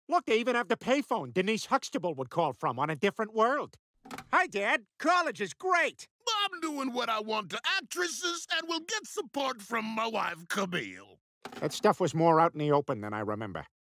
Look, they even have the payphone Denise Huxtable would call from on a different world. Hi, Dad. College is great. I'm doing what I want to actresses and will get support from my wife, Camille. That stuff was more out in the open than I remember.